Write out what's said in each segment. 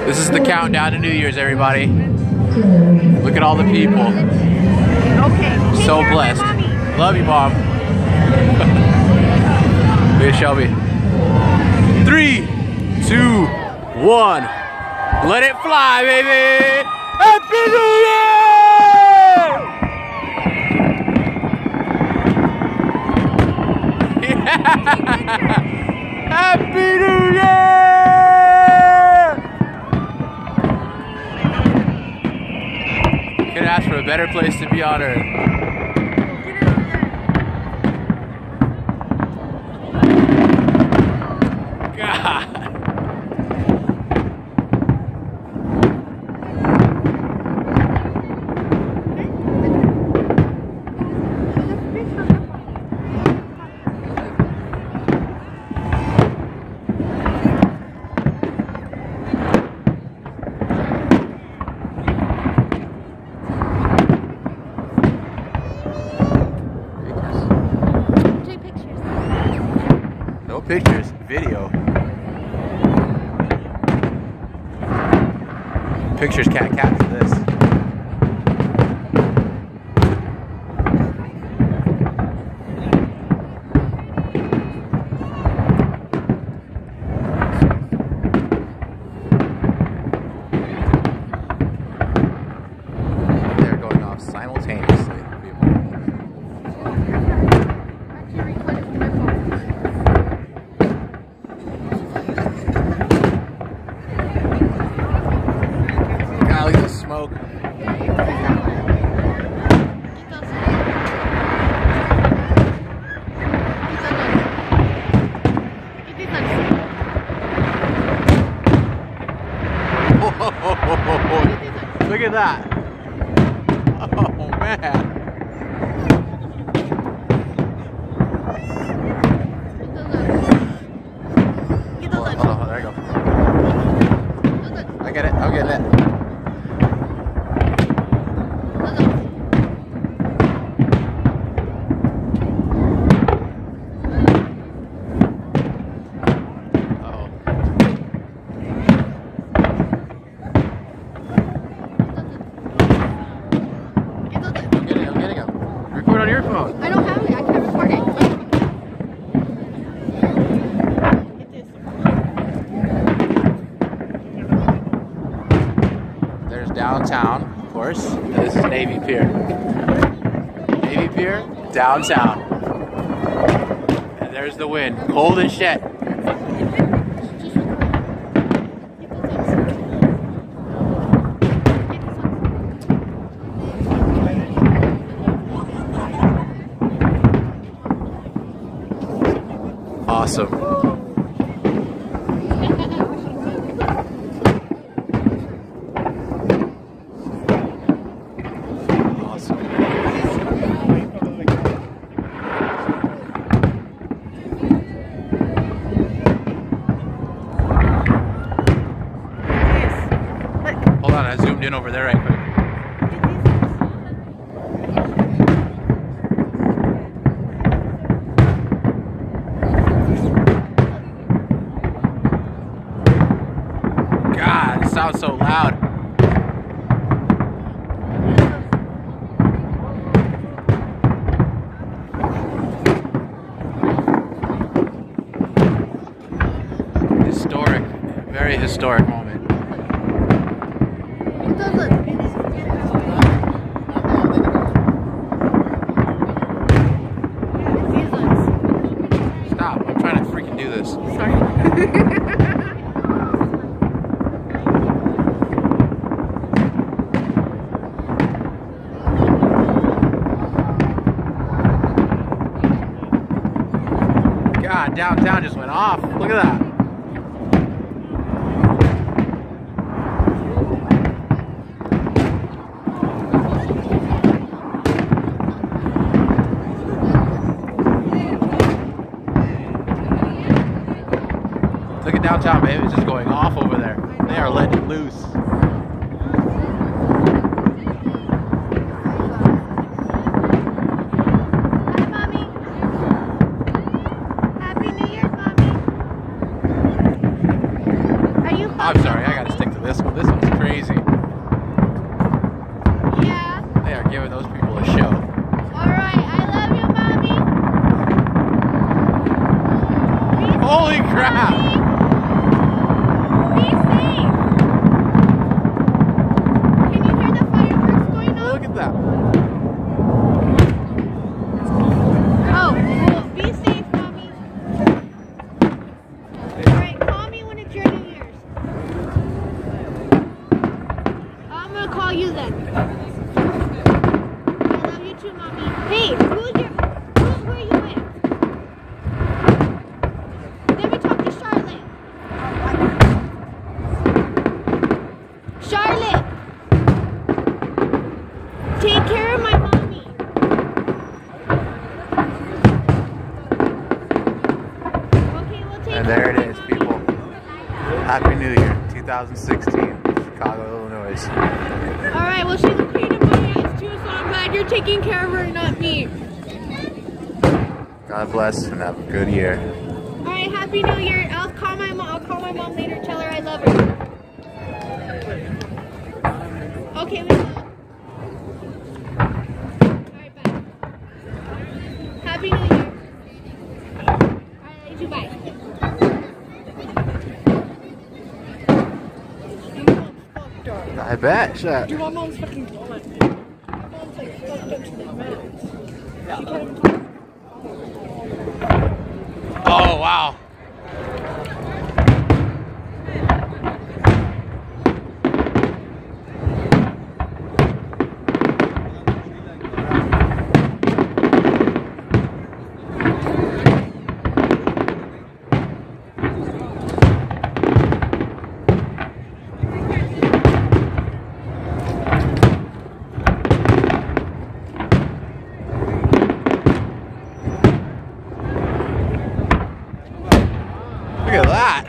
This is the countdown to New Year's, everybody. Look at all the people. Okay. So blessed. Love you, Mom. Look at Shelby. 3, 2, 1. Let it fly, baby! Happy New Year! Happy New Year! Couldn't ask for a better place to be on earth. God. No pictures, video. Pictures can't capture this. They're going off simultaneously. Smoke. Look at that. Oh man. Hold on, there you go. I get it, I'm getting it. Record on your phone. I don't have it. I can't record it. There's downtown, of course. And this is Navy Pier. Navy Pier, downtown. And there's the wind. Cold as shit. Awesome. Awesome. Hold on, I zoomed in over there right quick. God, it sounds so loud. Historic, very historic moment. Stop, I'm trying to freaking do this. Sorry. God, downtown just went off. Look at that. Look at downtown, baby. It's just going off over there. They are letting it loose. I'm sorry, I gotta stick to this one. This one's crazy. Yeah. They are giving those people a show. Alright, I love you, Mommy. Holy crap! Be safe. Can you hear the fireworks going off? Look at that. Oh, well, be safe, Mommy. Alright, call me when it's your New Year's. I'm gonna call you then. I love you too, Mommy. Hey, who are you with? Let me talk to Charlotte. Charlotte! Take care of my mommy. Okay, we'll take And there it is, people. Happy New Year, 2016, Chicago, Illinois. Alright, well, she's a pain in my ass too, so I'm glad you're taking care of her, not me. God bless and have a good year. Alright, Happy New Year. I'll call my mom later, tell her I love her. Okay, we go. Alright, bye. Happy New Year. Alright, you bye. I bet. Shut. Dude, my mom's fucking gone. My mom's like fucked up to the max. She can't even talk. Oh, wow. Look at that.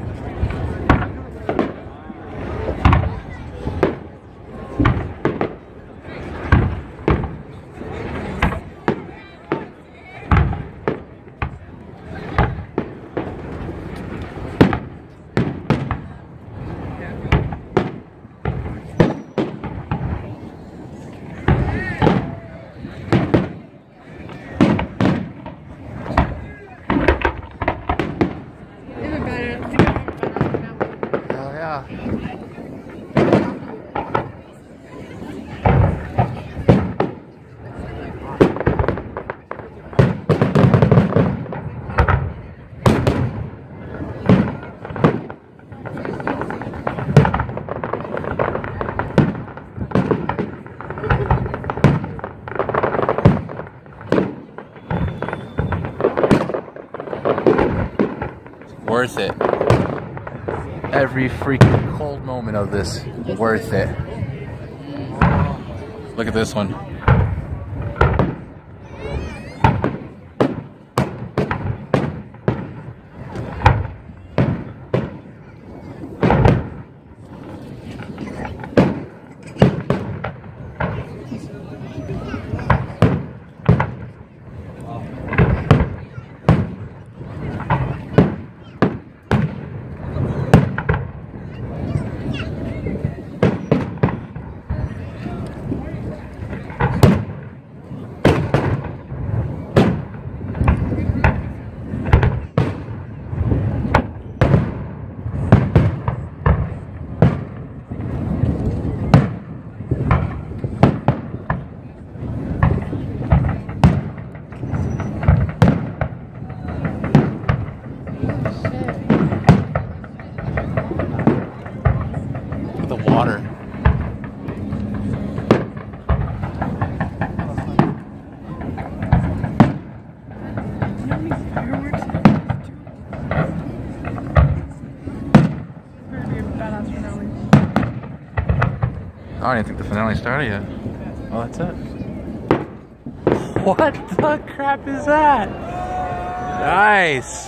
Even better. I think I'm better now. Oh, yeah. Worth it. Every freaking cold moment of this, worth it. Look at this one. The water. You know how many fireworks it is, too? Better be a badass finale. I don't even think the finale started yet. Oh, that's it. What the crap is that? Nice.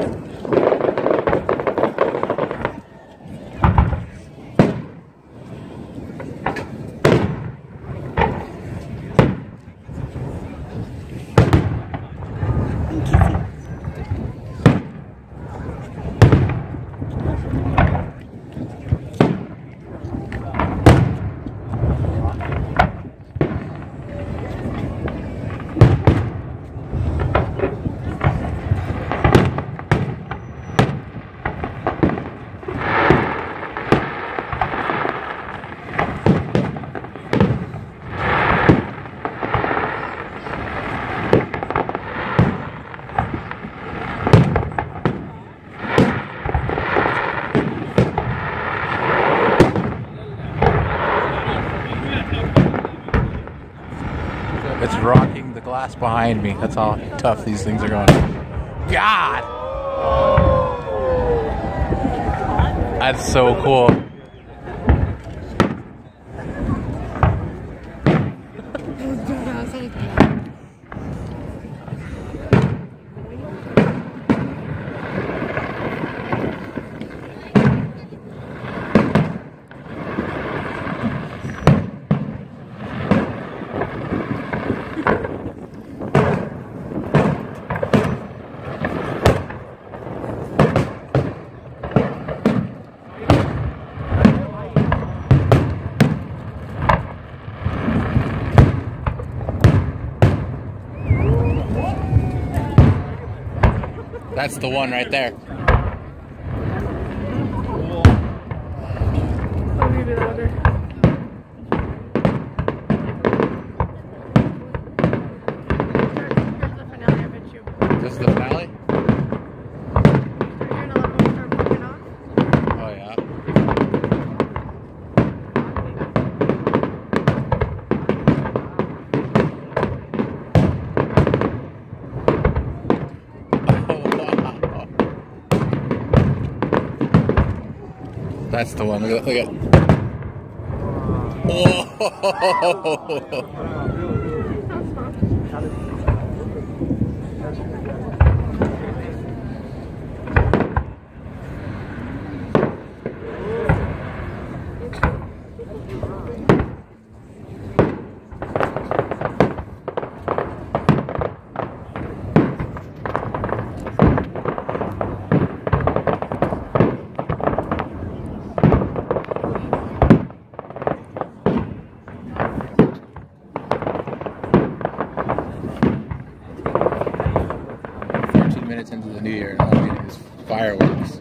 It's rocking the glass behind me. That's how tough these things are going. God! That's so cool. That's the one right there. This is the finale? Oh yeah. That's the one. Look at. Whoa! Minutes into the new year, and all we need is fireworks.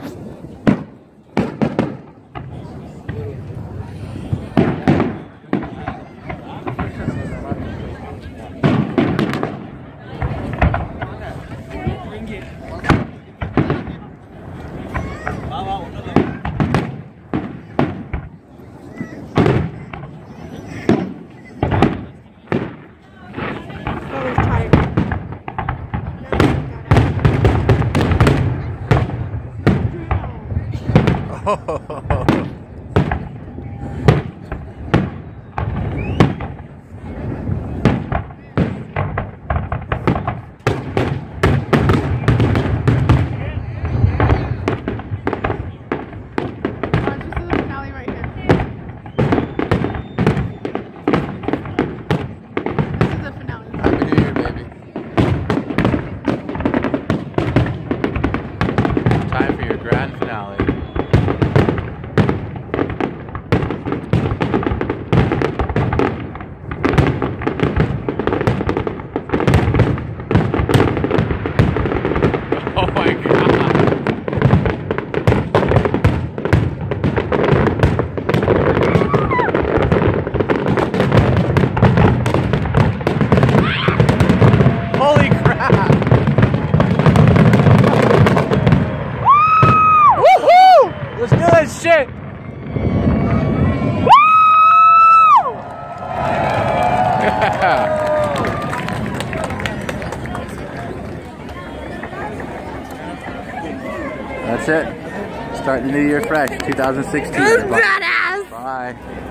Time for your grand finale. Oh my God. Holy crap. Let's do this shit! Woo! That's it. Start the new year fresh, 2016. Badass! Bye.